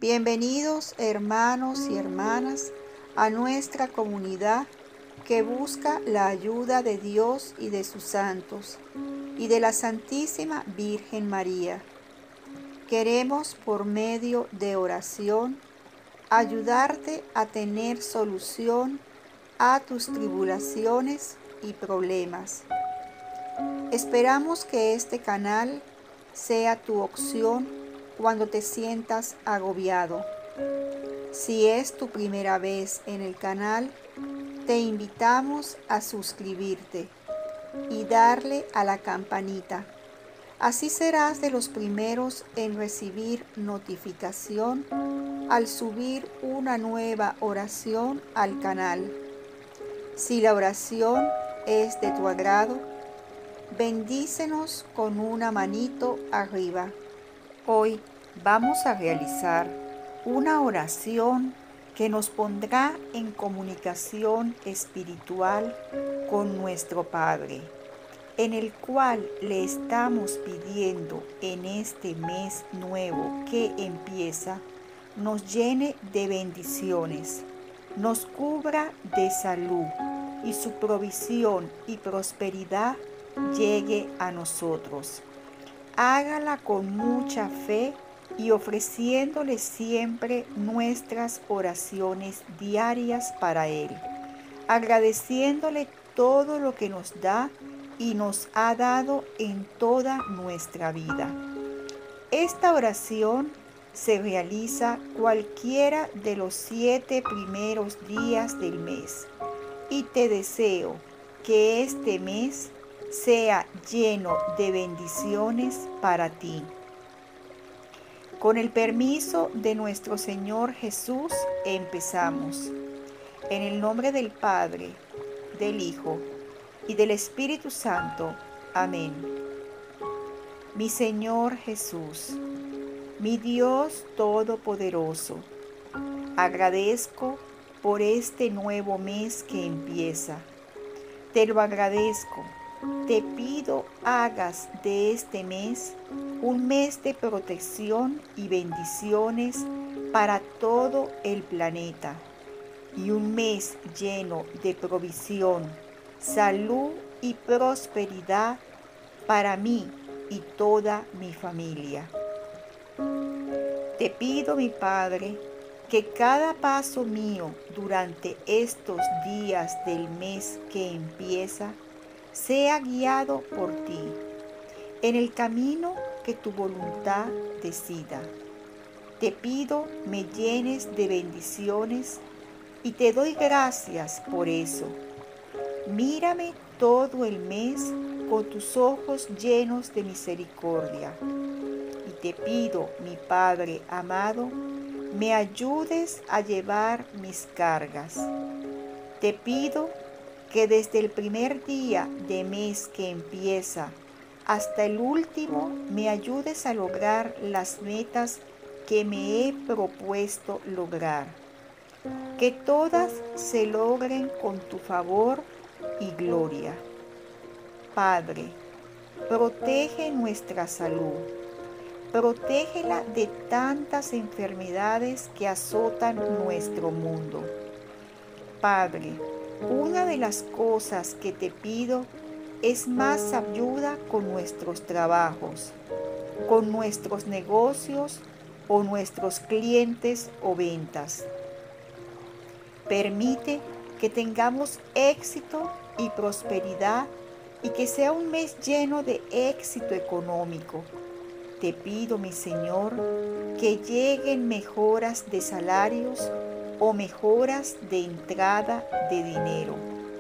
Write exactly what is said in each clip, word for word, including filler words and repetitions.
Bienvenidos hermanos y hermanas a nuestra comunidad que busca la ayuda de Dios y de sus santos y de la Santísima Virgen María. Queremos por medio de oración ayudarte a tener solución a tus tribulaciones y problemas. Esperamos que este canal sea tu opción cuando te sientas agobiado. Si es tu primera vez en el canal, te invitamos a suscribirte y darle a la campanita. Así serás de los primeros en recibir notificación al subir una nueva oración al canal. Si la oración es de tu agrado, bendícenos con una manito arriba. Hoy vamos a realizar una oración que nos pondrá en comunicación espiritual con nuestro Padre, en el cual le estamos pidiendo en este mes nuevo que empieza, nos llene de bendiciones, nos cubra de salud y su provisión y prosperidad llegue a nosotros. Hágala con mucha fe y ofreciéndole siempre nuestras oraciones diarias para Él, agradeciéndole todo lo que nos da y nos ha dado en toda nuestra vida. Esta oración se realiza cualquiera de los siete primeros días del mes y te deseo que este mes sea lleno de bendiciones para ti. Con el permiso de nuestro Señor Jesús, empezamos. En el nombre del Padre, del Hijo y del Espíritu Santo. Amén. Mi Señor Jesús, mi Dios Todopoderoso, agradezco por este nuevo mes que empieza. Te lo agradezco. Te pido hagas de este mes un mes de protección y bendiciones para todo el planeta y un mes lleno de provisión, salud y prosperidad para mí y toda mi familia. Te pido, mi Padre, que cada paso mío durante estos días del mes que empieza sea guiado por ti, en el camino que tu voluntad decida. Te pido me llenes de bendiciones y te doy gracias por eso. Mírame todo el mes con tus ojos llenos de misericordia. Y te pido, mi Padre amado, me ayudes a llevar mis cargas. Te pido que desde el primer día de mes que empieza hasta el último me ayudes a lograr las metas que me he propuesto lograr. Que todas se logren con tu favor y gloria. Padre, protege nuestra salud. Protégela de tantas enfermedades que azotan nuestro mundo. Padre, una de las cosas que te pido es más ayuda con nuestros trabajos, con nuestros negocios o nuestros clientes o ventas. Permite que tengamos éxito y prosperidad y que sea un mes lleno de éxito económico. Te pido, mi Señor, que lleguen mejoras de salarios o mejoras de entrada de dinero.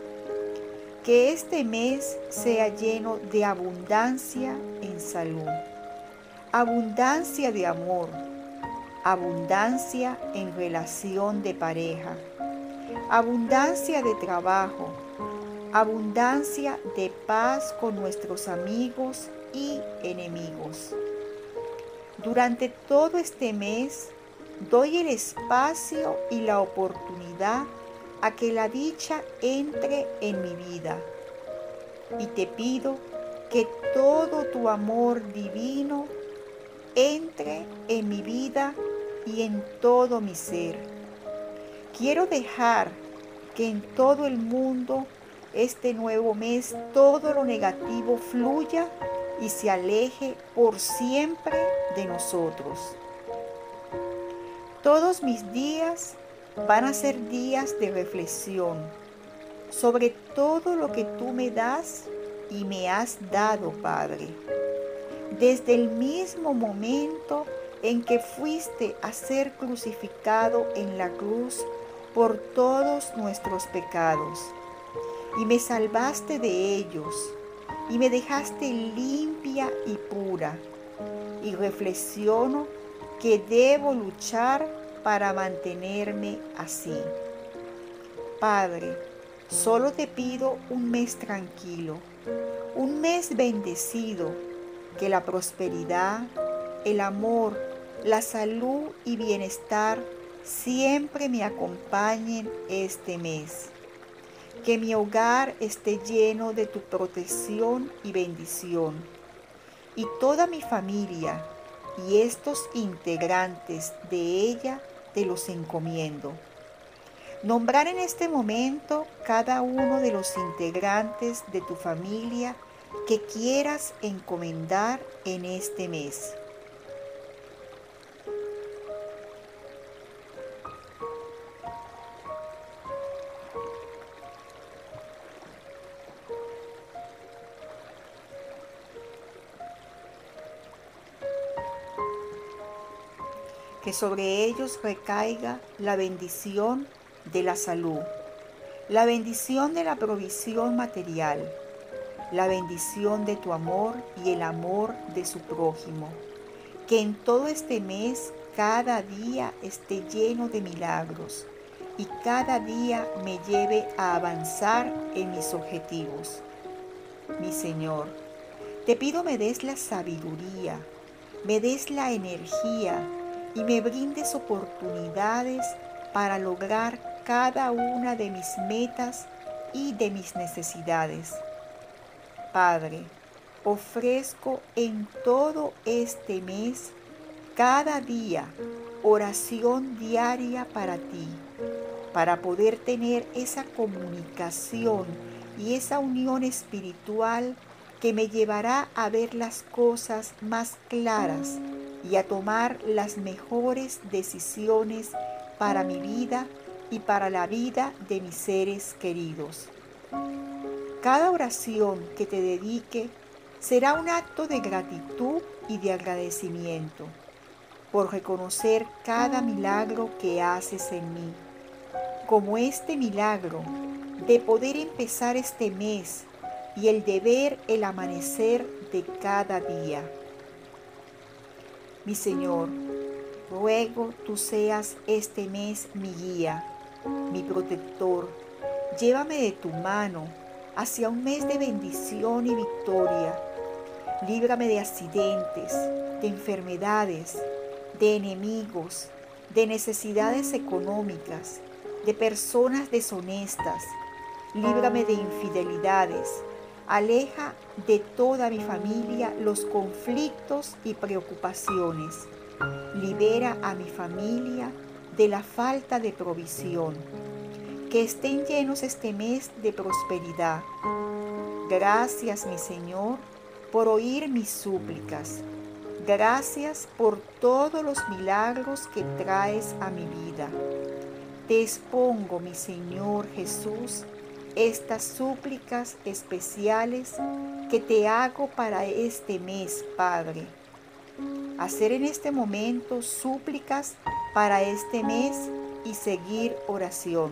Que este mes sea lleno de abundancia en salud, abundancia de amor, abundancia en relación de pareja, abundancia de trabajo, abundancia de paz con nuestros amigos y enemigos. Durante todo este mes, doy el espacio y la oportunidad a que la dicha entre en mi vida. Y te pido que todo tu amor divino entre en mi vida y en todo mi ser. Quiero dejar que en todo el mundo este nuevo mes todo lo negativo fluya y se aleje por siempre de nosotros. Todos mis días van a ser días de reflexión sobre todo lo que tú me das y me has dado, Padre. Desde el mismo momento en que fuiste a ser crucificado en la cruz por todos nuestros pecados, y me salvaste de ellos, y me dejaste limpia y pura, y reflexiono que debo luchar para mantenerme así. Padre, solo te pido un mes tranquilo, un mes bendecido, que la prosperidad, el amor, la salud y bienestar siempre me acompañen este mes. Que mi hogar esté lleno de tu protección y bendición. Y toda mi familia y estos integrantes de ella te los encomiendo. Nombrar en este momento cada uno de los integrantes de tu familia que quieras encomendar en este mes. Que sobre ellos recaiga la bendición de la salud, la bendición de la provisión material, la bendición de tu amor y el amor de su prójimo. Que en todo este mes cada día esté lleno de milagros y cada día me lleve a avanzar en mis objetivos. Mi Señor, te pido me des la sabiduría, me des la energía y me brindes oportunidades para lograr cada una de mis metas y de mis necesidades. Padre, ofrezco en todo este mes, cada día, oración diaria para ti, para poder tener esa comunicación y esa unión espiritual que me llevará a ver las cosas más claras y a tomar las mejores decisiones para mi vida y para la vida de mis seres queridos. Cada oración que te dedique será un acto de gratitud y de agradecimiento por reconocer cada milagro que haces en mí, como este milagro de poder empezar este mes y el de ver el amanecer de cada día. Mi Señor, ruego tú seas este mes mi guía, mi protector. Llévame de tu mano hacia un mes de bendición y victoria. Líbrame de accidentes, de enfermedades, de enemigos, de necesidades económicas, de personas deshonestas. Líbrame de infidelidades. Aleja de toda mi familia los conflictos y preocupaciones. Libera a mi familia de la falta de provisión. Que estén llenos este mes de prosperidad. Gracias, mi Señor, por oír mis súplicas. Gracias por todos los milagros que traes a mi vida. Te expongo, mi Señor Jesús, estas súplicas especiales que te hago para este mes, Padre. Hacer en este momento súplicas para este mes y seguir oración.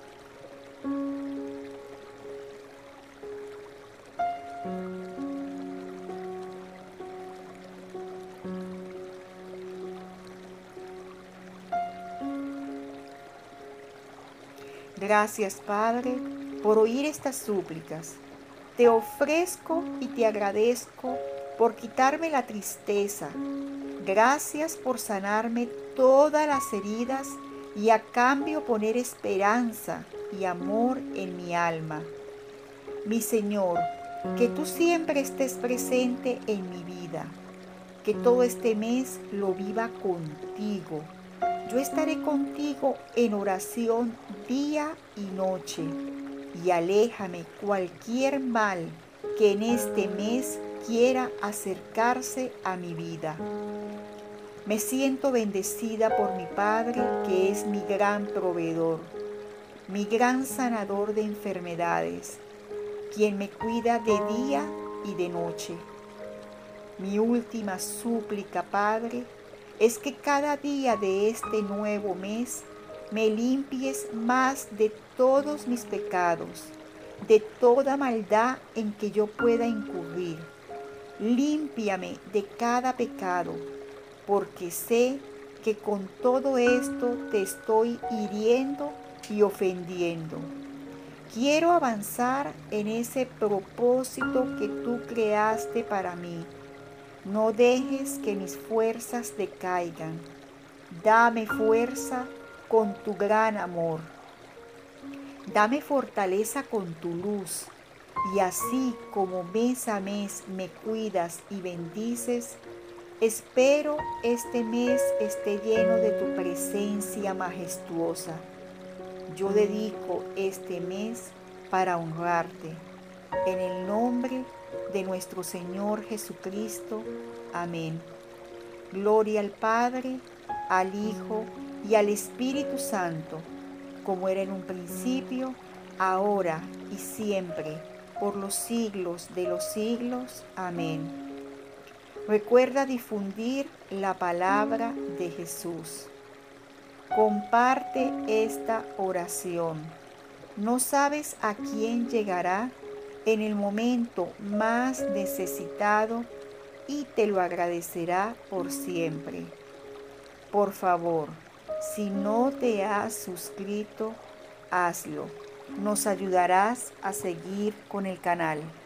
Gracias, Padre, por oír estas súplicas. Te ofrezco y te agradezco por quitarme la tristeza. Gracias por sanarme todas las heridas y a cambio poner esperanza y amor en mi alma. Mi Señor, que tú siempre estés presente en mi vida, que todo este mes lo viva contigo, Yo estaré contigo en oración día y noche, y aléjame cualquier mal que en este mes quiera acercarse a mi vida. Me siento bendecida por mi Padre, que es mi gran proveedor, mi gran sanador de enfermedades, quien me cuida de día y de noche. Mi última súplica, Padre, es que cada día de este nuevo mes me limpies más de todos mis pecados, de toda maldad en que yo pueda incurrir. Límpiame de cada pecado, porque sé que con todo esto te estoy hiriendo y ofendiendo. Quiero avanzar en ese propósito que tú creaste para mí. No dejes que mis fuerzas decaigan. Dame fuerza con tu gran amor. Dame fortaleza con tu luz. Y así como mes a mes me cuidas y bendices, espero este mes esté lleno de tu presencia majestuosa. Yo dedico este mes para honrarte. En el nombre de nuestro Señor Jesucristo. Amén. Gloria al Padre, al Hijo y al Espíritu Santo, como era en un principio, ahora y siempre, por los siglos de los siglos. Amén. Recuerda difundir la palabra de Jesús. Comparte esta oración. No sabes a quién llegará en el momento más necesitado y te lo agradecerá por siempre. Por favor, si no te has suscrito, hazlo. Nos ayudarás a seguir con el canal.